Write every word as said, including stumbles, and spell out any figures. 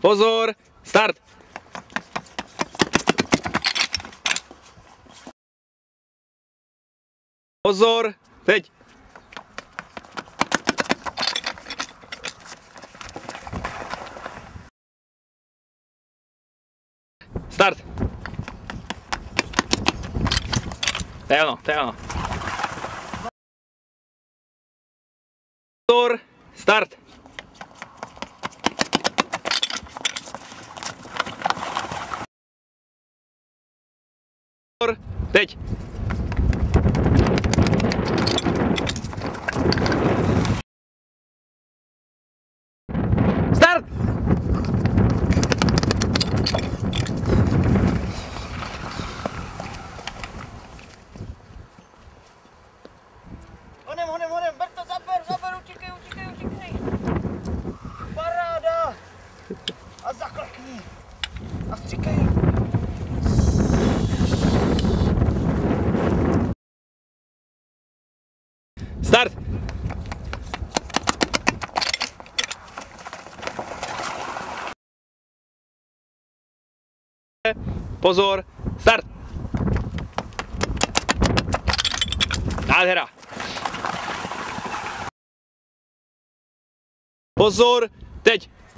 Pozor, start! Pozor, teď! Start! To je ono, to je ono. Pozor, start! Pozor, teď! Start! Honem, honem, honem, ber to, zaber, zaber, utíkej, utíkej, utíkej. Paráda. A zaklekni. A stříkej. Start! Pozor, start! Nádhera! Pozor, teď!